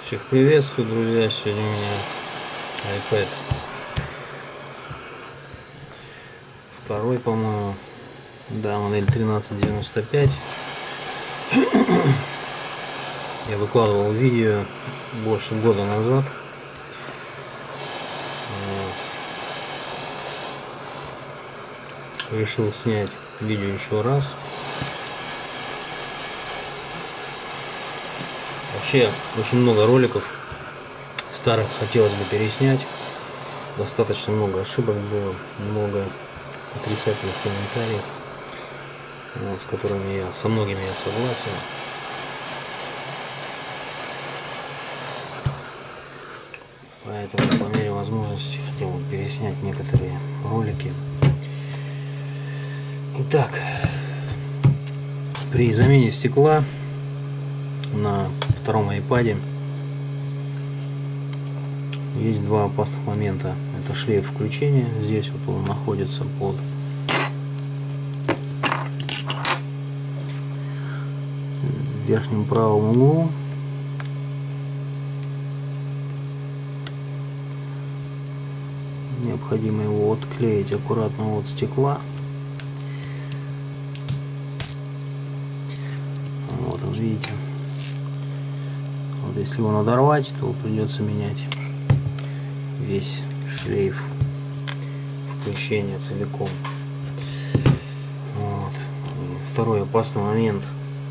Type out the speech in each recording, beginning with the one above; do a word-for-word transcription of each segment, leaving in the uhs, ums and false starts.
Всех приветствую, друзья. Сегодня у меня iPad второй, по-моему, да, модель тринадцать девяносто пять. Я выкладывал видео больше года назад. Вот. Решил снять видео еще раз. Вообще очень много роликов старых хотелось бы переснять. Достаточно много ошибок было, много отрицательных комментариев, вот, с которыми я, со многими я согласен. Поэтому по мере возможности хотел бы переснять некоторые ролики. Итак, при замене стекла на втором iPad есть два опасных момента. Это шлейф включения. Здесь вот он находится под в верхнем правом углу. Необходимо его отклеить аккуратно от стекла. Вот он, видите. Вот если его надорвать, то придется менять весь шлейф включения целиком. Вот. Второй опасный момент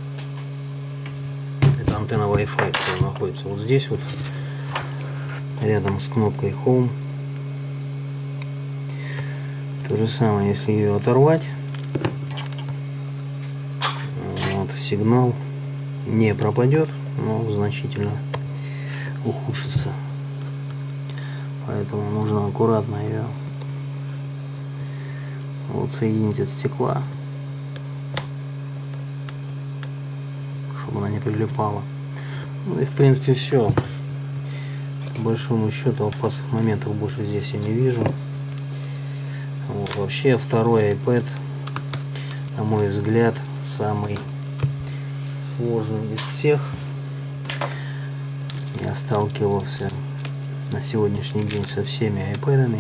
— это антенна Wi-Fi, которая находится вот здесь вот, рядом с кнопкой Home. То же самое, если ее оторвать, вот, сигнал не пропадет, но значительно ухудшится. Поэтому нужно аккуратно ее вот соединить от стекла, чтобы она не прилипала. Ну и в принципе все. По большому счету опасных моментов больше здесь я не вижу. Вот. Вообще второй iPad, на мой взгляд, самый сложный из всех. Я сталкивался на сегодняшний день со всеми iPad'ами.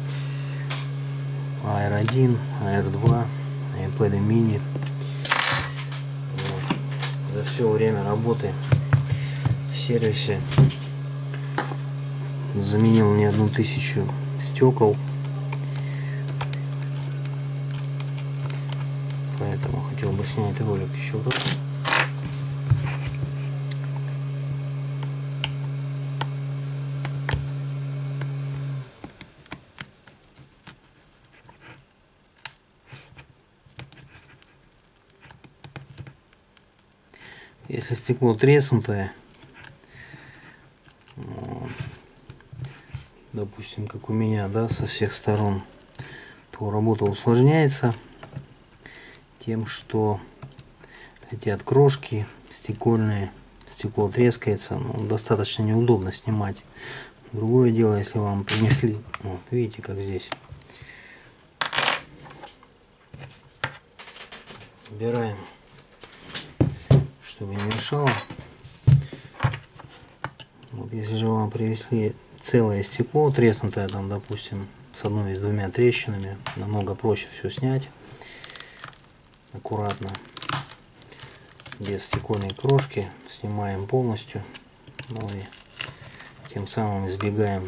Air один, Air два, iPad mini. Вот. За все время работы в сервисе заменил не одну тысячу стекол. Поэтому хотел бы снять ролик еще раз. Если стекло треснутое, допустим, как у меня, да, со всех сторон, то работа усложняется тем, что летят крошки стекольные, стекло трескается, ну, достаточно неудобно снимать. Другое дело, если вам принесли, вот видите, как здесь. Убираем, чтобы не мешало. Вот если же вам привезли целое стекло, треснутое там, допустим, с одной и с двумя трещинами, намного проще все снять аккуратно, без стекольной крошки. Снимаем полностью, ну и тем самым избегаем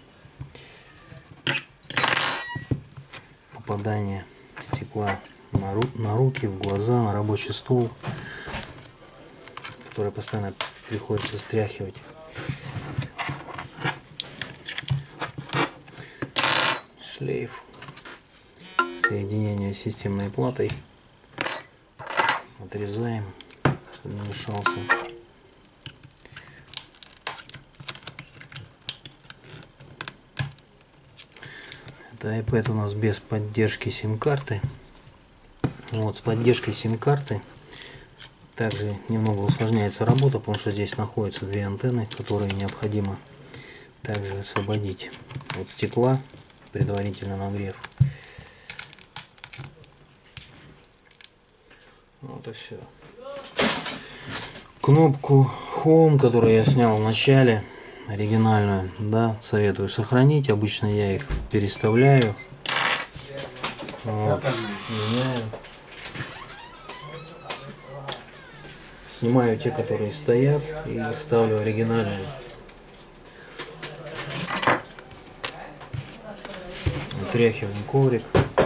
попадания стекла на, ру на руки, в глаза, на рабочий стол, который постоянно приходится стряхивать. Шлейф, соединение с системной платой отрезаем, чтобы не мешался. Это iPad у нас без поддержки сим-карты. Вот, с поддержкой сим-карты также немного усложняется работа, потому что здесь находятся две антенны, которые необходимо также освободить от стекла, предварительно нагрев. Вот и все. Кнопку Home, которую я снял в начале, оригинальную, да, советую сохранить. Обычно я их переставляю, вот, меняю, снимаю те, которые стоят, и ставлю оригинальные. Отряхиваем коврик.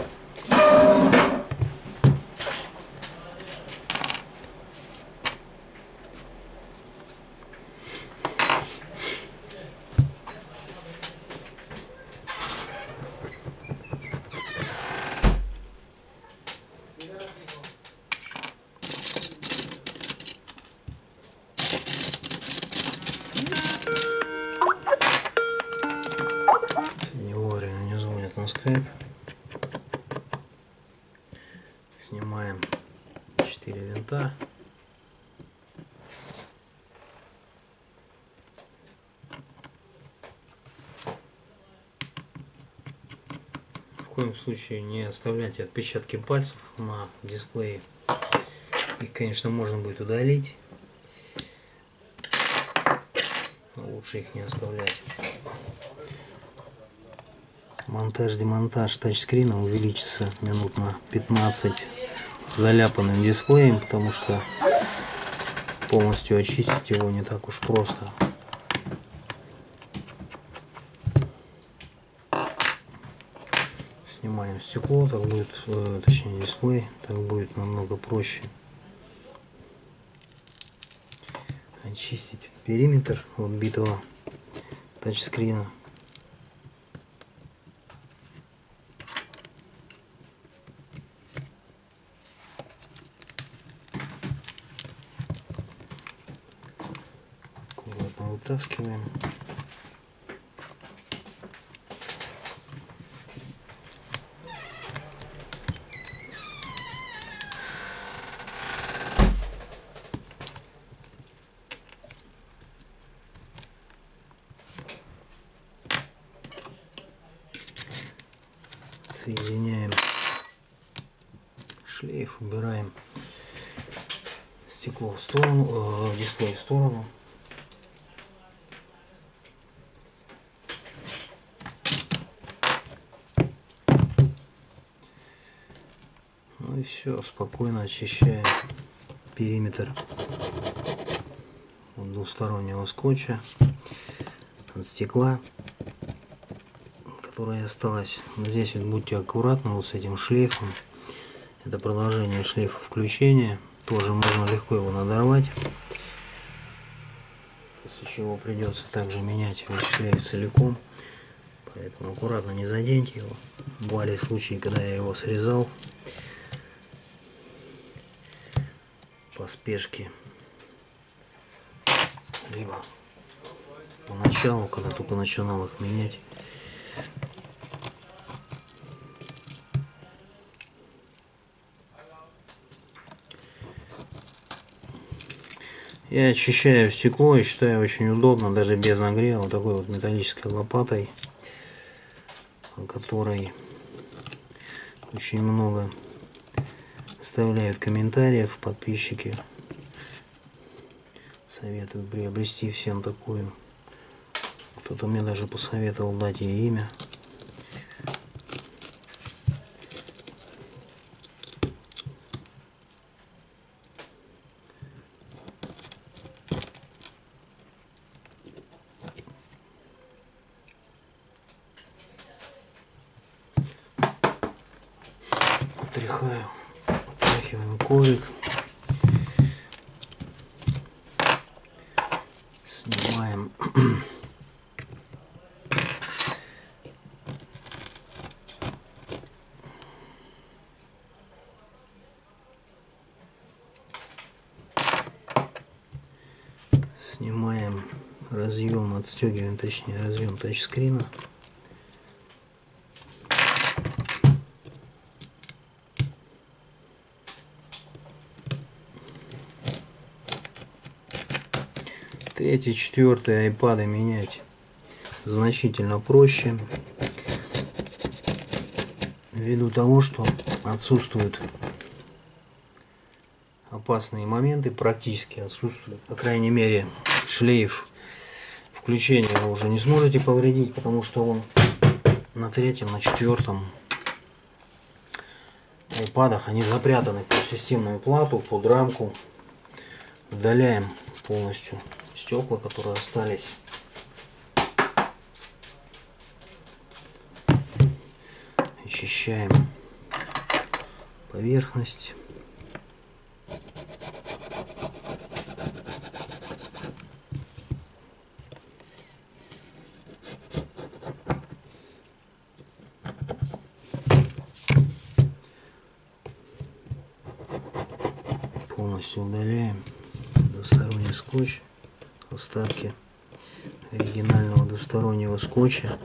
Не вовремя не звонят на скайп. Снимаем четыре винта. В коем случае не оставляйте отпечатки пальцев на дисплее. Их, конечно, можно будет удалить, но лучше их не оставлять. Монтаж-демонтаж тачскрина увеличится минут на пятнадцать с заляпанным дисплеем, потому что полностью очистить его не так уж просто. Снимаем стекло, так будет, э, точнее дисплей, так будет намного проще очистить периметр от битого тачскрина. Аккуратно вытаскиваем. Соединяем шлейф, убираем стекло в сторону, э, дисплей в сторону. Ну и все, спокойно очищаем периметр от двустороннего скотча, от стекла, которая осталась. Здесь вот будьте аккуратны вот с этим шлейфом. Это продолжение шлейфа включения. Тоже можно легко его надорвать. После чего придется также менять весь шлейф целиком. Поэтому аккуратно не заденьте его. Бывали случаи, когда я его срезал по спешке. Либо поначалу, когда только начинал их менять. Я очищаю стекло и считаю очень удобно, даже без нагрева, вот такой вот металлической лопатой, о которой очень много оставляют комментариев подписчики. Советую приобрести всем такую. Кто-то мне даже посоветовал дать ей имя. Отряхаю, отряхиваем коврик, снимаем снимаем разъем, отстегиваем, точнее разъем тачскрина. Третий, четвертый айпады менять значительно проще, ввиду того, что отсутствует опасные моменты практически отсутствуют. По крайней мере, шлейф включения вы уже не сможете повредить, потому что он на третьем, на четвертом айпадах они запрятаны под системную плату, под рамку. Удаляем полностью стекла, которые остались. Очищаем поверхность. Полностью удаляем двусторонний скотч, остатки оригинального двустороннего скотча.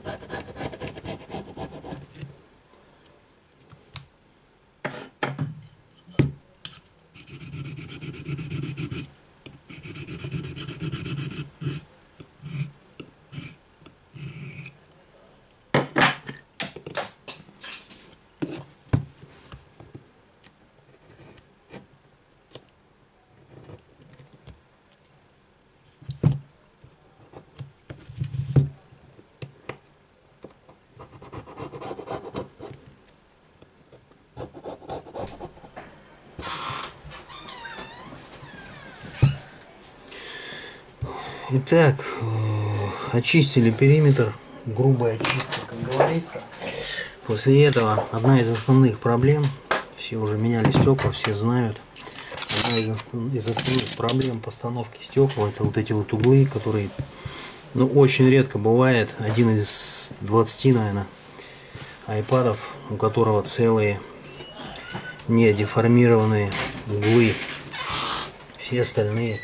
Итак, очистили периметр, грубая чистка, как говорится. После этого одна из основных проблем, все уже меняли стекла, все знают, одна из, из основных проблем постановки стекол — это вот эти вот углы, которые, ну, очень редко бывает, один из двадцати, наверное, айпадов, у которого целые не деформированные углы. Все остальные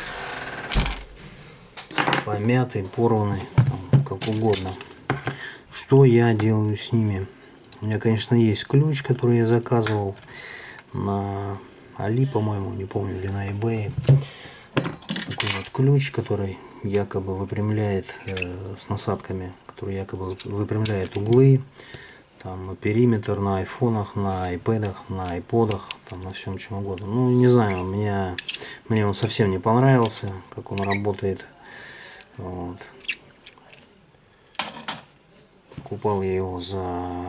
помятый, порванный, там, как угодно. Что я делаю с ними? У меня, конечно, есть ключ, который я заказывал на Али, по-моему, не помню, или на eBay. Такой вот ключ, который якобы выпрямляет э, с насадками, который якобы выпрямляет углы, там, периметр на айфонах, на айпэдах, на айподах, там, на всем чем угодно. Ну, не знаю, меня, мне он совсем не понравился, как он работает. Вот. Покупал я его за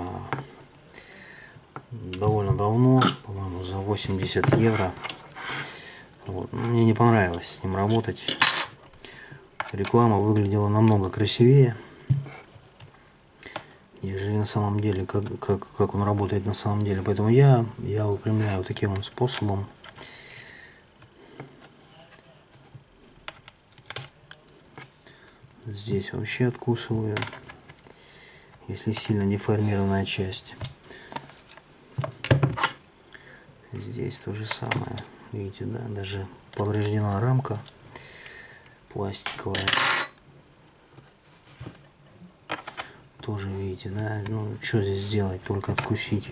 довольно давно, по-моему, за восемьдесят евро. Вот. Мне не понравилось с ним работать. Реклама выглядела намного красивее, нежели на самом деле, как, как, как он работает на самом деле. Поэтому я, я выпрямляю вот таким вот способом. Здесь вообще откусываю, если сильно деформированная часть. Здесь то же самое. Видите, да, даже повреждена рамка пластиковая. Тоже видите, да, ну что здесь сделать, только откусить.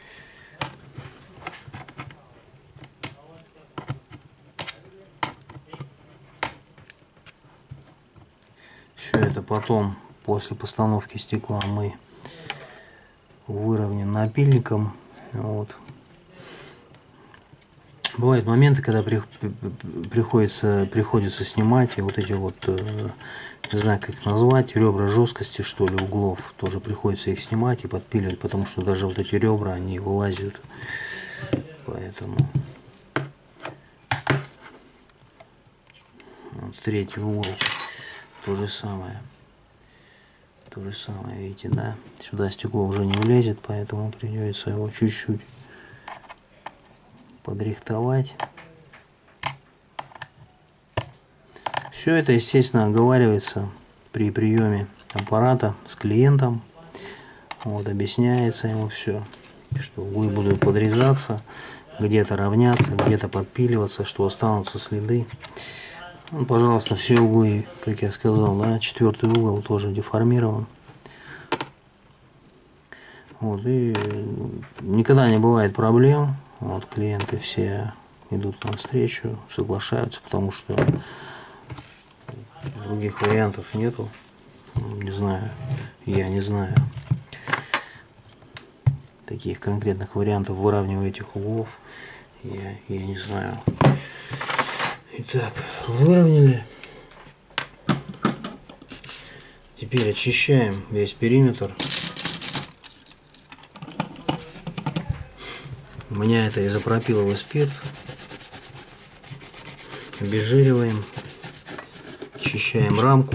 Все это потом, после постановки стекла, мы выровняем напильником. Вот. Бывают моменты, когда при, приходится, приходится снимать, и вот эти вот, не знаю, как их назвать, ребра жесткости, что ли, углов, тоже приходится их снимать и подпиливать, потому что даже вот эти ребра, они вылазят. Поэтому вот третий угол. То же самое. То же самое, видите, да? Сюда стекло уже не влезет, поэтому придется его чуть-чуть подрихтовать. Все это, естественно, оговаривается при приеме аппарата с клиентом. Вот, объясняется ему все, что углы будут подрезаться, где-то равняться, где-то подпиливаться, что останутся следы. Ну, пожалуйста, все углы, как я сказал, да, четвертый угол тоже деформирован. Вот, и никогда не бывает проблем. Вот, клиенты все идут навстречу, соглашаются, потому что других вариантов нету. Не знаю, я не знаю таких конкретных вариантов выравнивания этих углов. Я, я не знаю. Итак, выровняли. Теперь очищаем весь периметр. У меня это изопропиловый спирт. Обезжириваем. Очищаем рамку.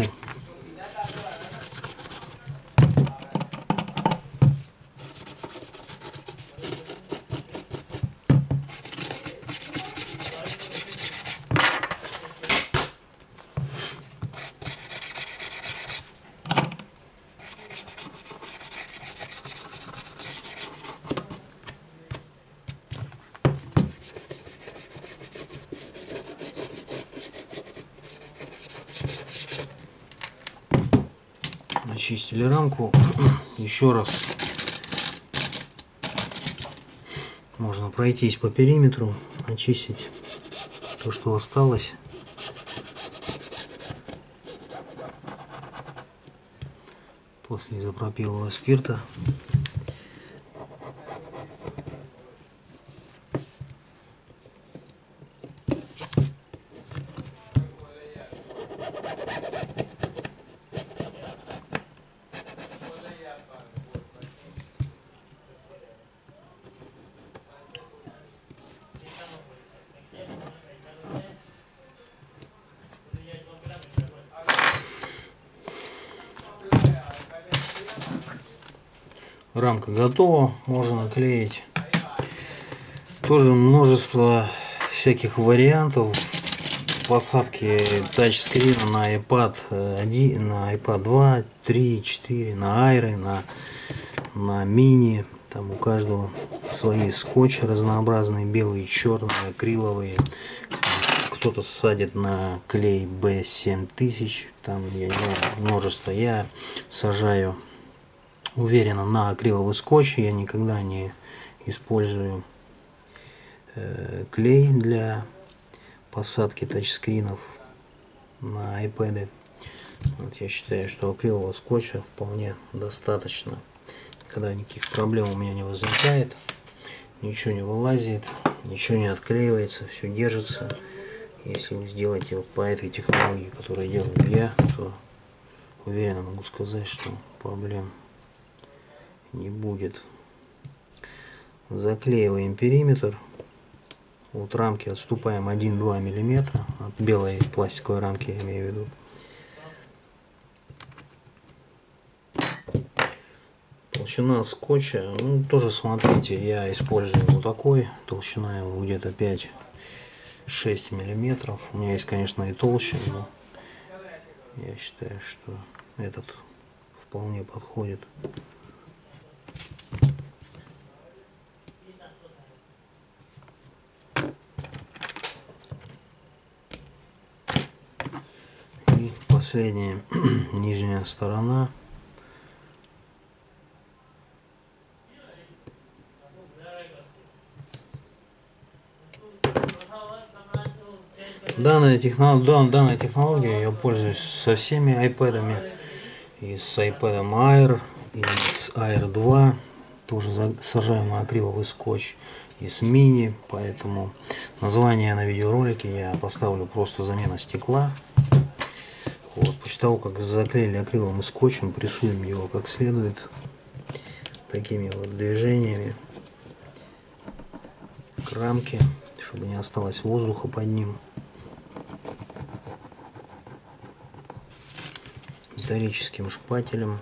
Очистили рамку. Еще раз можно пройтись по периметру, очистить то, что осталось. После изопропилового спирта. Рамка готова, можно наклеить. Тоже множество всяких вариантов посадки тачскрина на iPad один, на iPad два, три, четыре, на Air, на, на мини. Там у каждого свои скотчи разнообразные, белые, черные, акриловые. Кто-то садит на клей би семь тысяч, там, я не знаю, множество. Я сажаю уверенно на акриловый скотч. Я никогда не использую э, клей для посадки тачскринов на iPad. Вот я считаю, что акрилового скотча вполне достаточно. Когда никаких проблем у меня не возникает, ничего не вылазит, ничего не отклеивается, все держится. Если вы сделаете вот по этой технологии, которую делаю я, то уверенно могу сказать, что проблем не будет. Заклеиваем периметр. От рамки отступаем один-два миллиметра. От белой пластиковой рамки, я имею в виду. Толщина скотча, ну, тоже смотрите, я использую вот такой. Толщина его где-то пять-шесть миллиметров. У меня есть, конечно, и толще, но я считаю, что этот вполне подходит. И последняя нижняя сторона. Данная технология, данная технология я пользуюсь со всеми iPad'ами. И с iPad Air, и с Air два. Тоже сажаю на акриловый скотч. И с мини. Поэтому название на видеоролике я поставлю просто замена стекла. Вот, после того, как заклеили акриловым скотчем, прессуем его как следует. Такими вот движениями к рамке, чтобы не осталось воздуха под ним. Металлическим шпателем.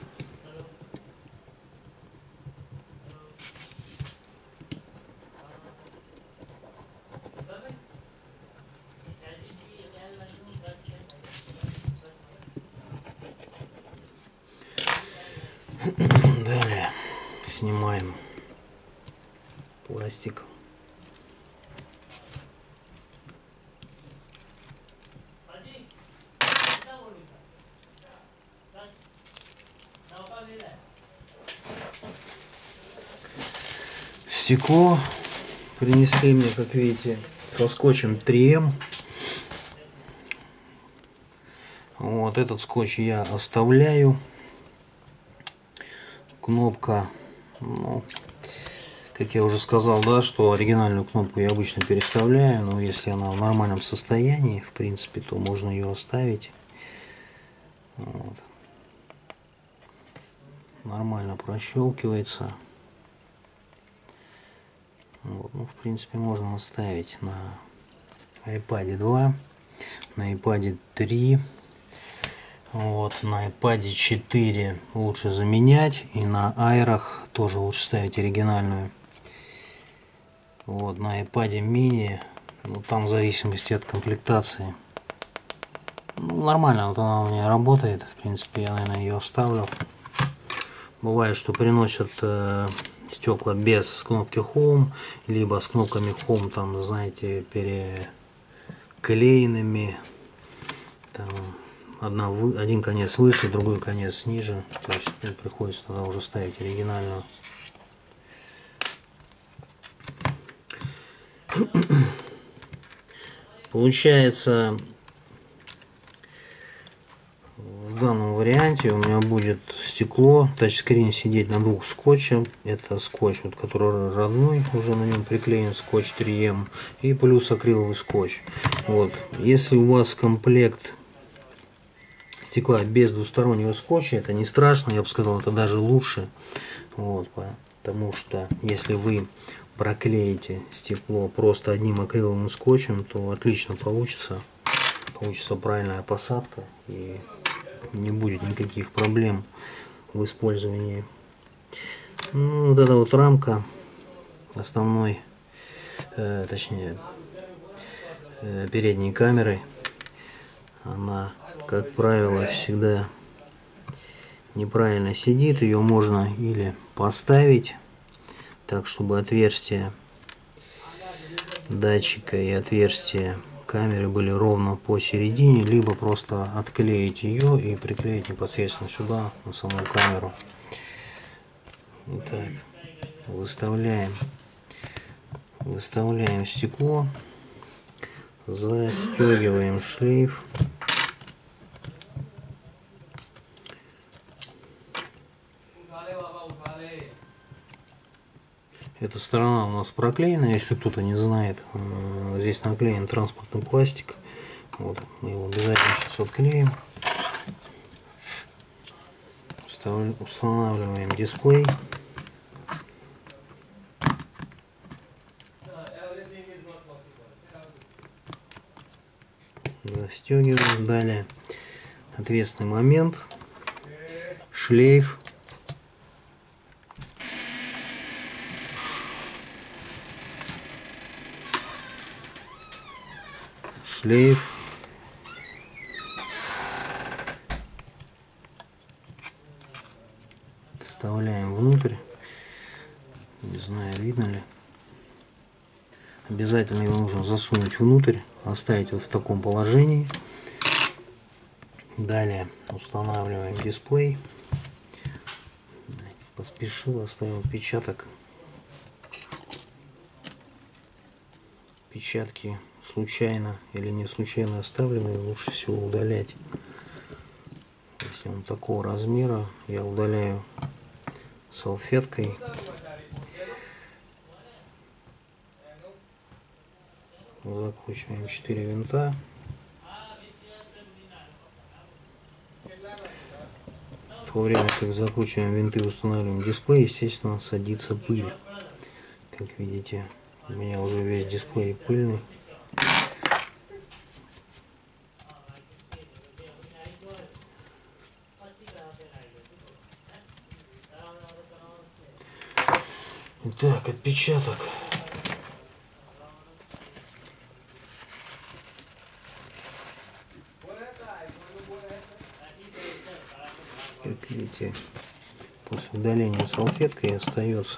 Далее снимаем пластик. Стекло принесли мне, как видите, со скотчем три эм. Вот этот скотч я оставляю. Кнопка, ну, Как я уже сказал, да, что оригинальную кнопку я обычно переставляю, но если она в нормальном состоянии, в принципе, то можно ее оставить. Вот. Нормально прощелкивается. Вот. Ну, в принципе, можно оставить на iPad два, на iPad три. Вот, на iPad четыре лучше заменять, и на айрах тоже лучше ставить оригинальную. Вот, на iPad mini, ну, там в зависимости от комплектации. Ну, нормально, вот она у меня работает, в принципе, я, наверное, ее оставлю. Бывает, что приносят э, стекла без кнопки Home, либо с кнопками Home, там, знаете, переклеенными. Там, одна, один конец выше, другой конец ниже. То есть ну, приходится тогда уже ставить оригинальную. Получается, в данном варианте у меня будет стекло, тачскрин сидеть на двух скотчах. Это скотч, вот, который родной, уже на нем приклеен скотч три эм, и плюс акриловый скотч. Вот. Если у вас комплект стекла без двустороннего скотча, это не страшно, я бы сказал, это даже лучше. Вот, потому что если вы проклеите стекло просто одним акриловым скотчем, то отлично получится. Получится правильная посадка и не будет никаких проблем в использовании. Ну, вот эта вот рамка основной, э, точнее, э, передней камеры, она, как правило, всегда неправильно сидит. Ее можно или поставить так, чтобы отверстия датчика и отверстия камеры были ровно посередине, либо просто отклеить ее и приклеить непосредственно сюда, на саму камеру. Итак, выставляем, выставляем стекло, застегиваем шлейф. Эта сторона у нас проклеена, если кто-то не знает. Здесь наклеен транспортный пластик. Вот, мы его обязательно сейчас отклеим. Устанавливаем дисплей. Застегиваем. Далее ответственный момент. Шлейф. Шлейф. Вставляем внутрь. Не знаю, видно ли. Обязательно его нужно засунуть внутрь, оставить вот в таком положении. Далее устанавливаем дисплей. Поспешил, оставил отпечаток. Печатки случайно или не случайно оставленные лучше всего удалять. Если он такого размера, я удаляю салфеткой. Закручиваем четыре винта. В то время как закручиваем винты и устанавливаем дисплей, естественно, садится пыль. Как видите, у меня уже весь дисплей пыльный. Итак, отпечаток. Как видите, после удаления салфеткой остается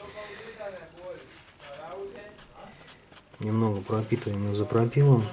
немного пропитываем изопропилом.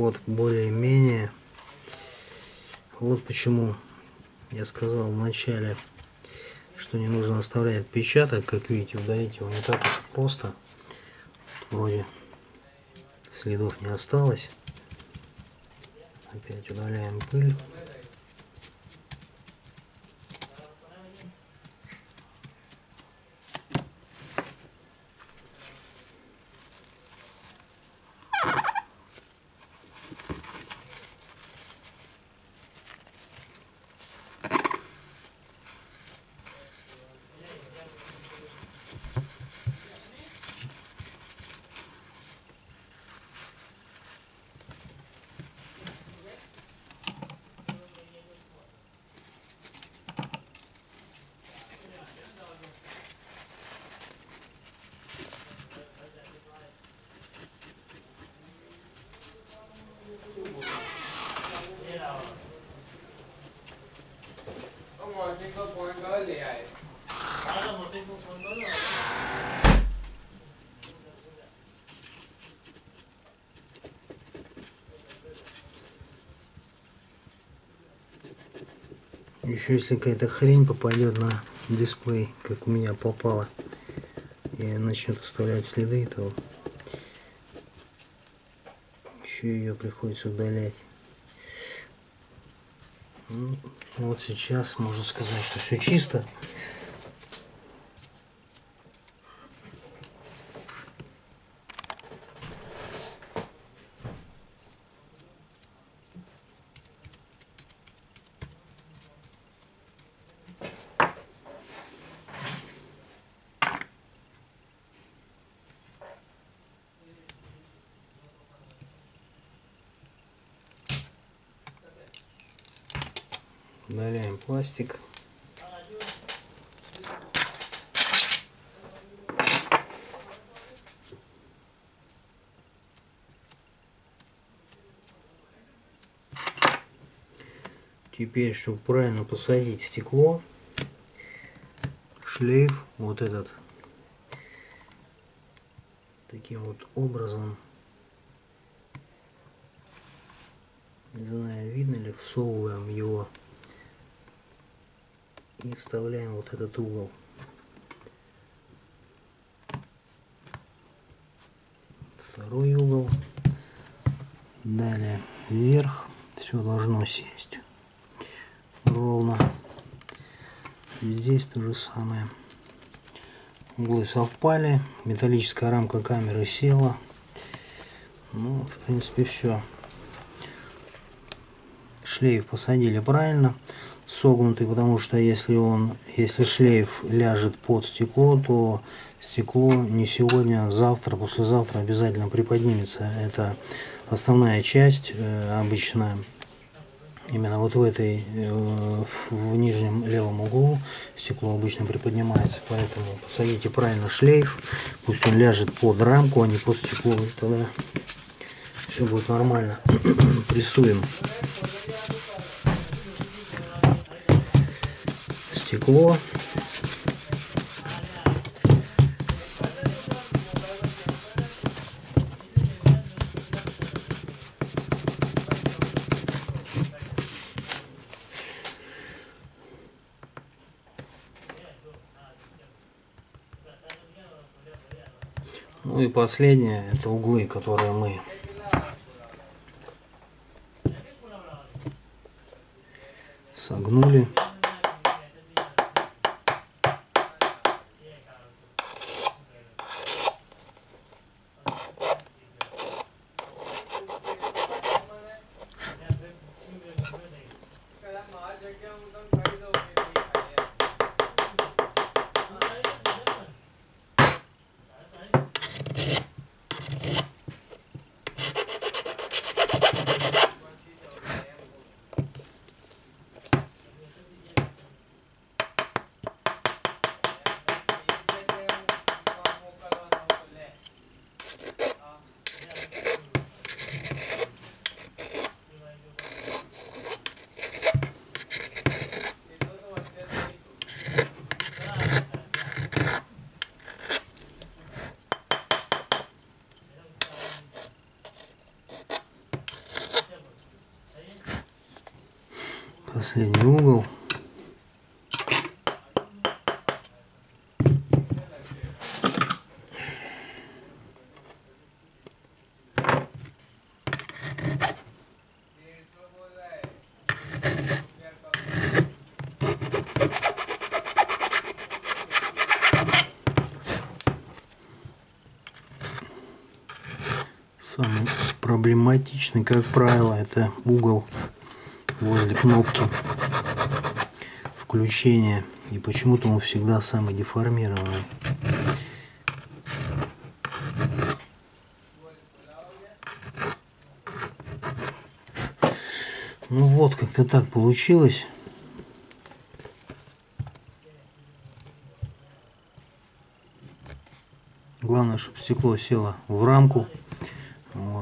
вот более-менее. Вот почему я сказал в начале, что не нужно оставлять отпечаток. Как видите, удалить его не так уж и просто. Вроде следов не осталось. Опять удаляем пыль. Еще если какая-то хрень попадет на дисплей, как у меня попало, и начнет оставлять следы, то еще ее приходится удалять. Ну, вот сейчас можно сказать, что все чисто. Удаляем пластик. Теперь, чтобы правильно посадить стекло, шлейф вот этот таким вот образом, не знаю, видно ли, всовываем его и вставляем вот этот угол. Второй угол. Далее вверх. Все должно сесть ровно. Здесь то же самое. Углы совпали. Металлическая рамка камеры села. Ну, в принципе, все. Шлейф посадили правильно. Согнутый, потому что если он, если шлейф ляжет под стекло, то стекло не сегодня, а завтра, послезавтра обязательно приподнимется. Это основная часть э, обычно именно вот в этой э, в нижнем левом углу стекло обычно приподнимается, поэтому посадите правильно шлейф, пусть он ляжет под рамку, а не под стекло, и тогда все будет нормально. Прессуем стекло. Ну и последнее, это углы, которые мы согнули. Последний угол. Самый проблематичный, как правило, это угол возле кнопки включения. И почему-то он всегда самый деформированный. Ну вот, как-то так получилось. Главное, чтобы стекло село в рамку. Вот.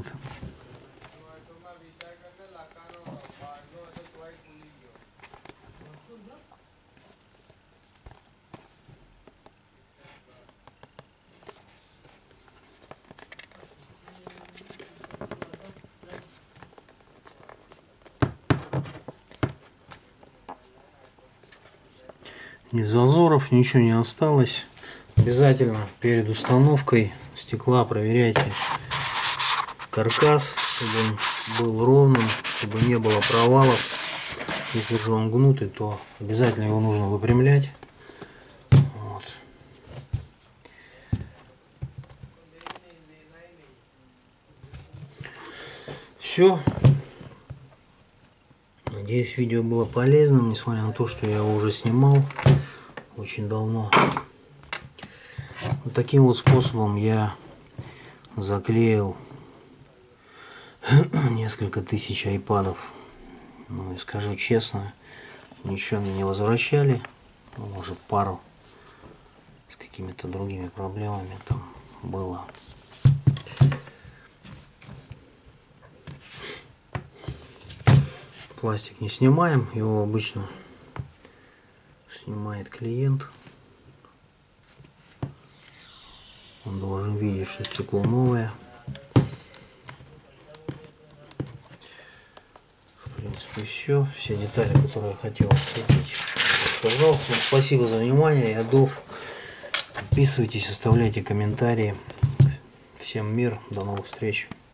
Ни зазоров, ничего не осталось. Обязательно перед установкой стекла проверяйте каркас, чтобы он был ровным, чтобы не было провалов. Если же он гнутый, то обязательно его нужно выпрямлять. Вот. Все. Надеюсь, видео было полезным, несмотря на то, что я его уже снимал очень давно. Вот таким вот способом я заклеил несколько тысяч айпадов. Ну и скажу честно, ничего мне не возвращали. Ну, может, пару с какими-то другими проблемами там было. Пластик не снимаем, его обычно снимает клиент. Он должен видеть, что стекло новое. В принципе, все. Все детали, которые я хотел осветить, сказал. Всем спасибо за внимание. Я Дов. Подписывайтесь, оставляйте комментарии. Всем мир. До новых встреч.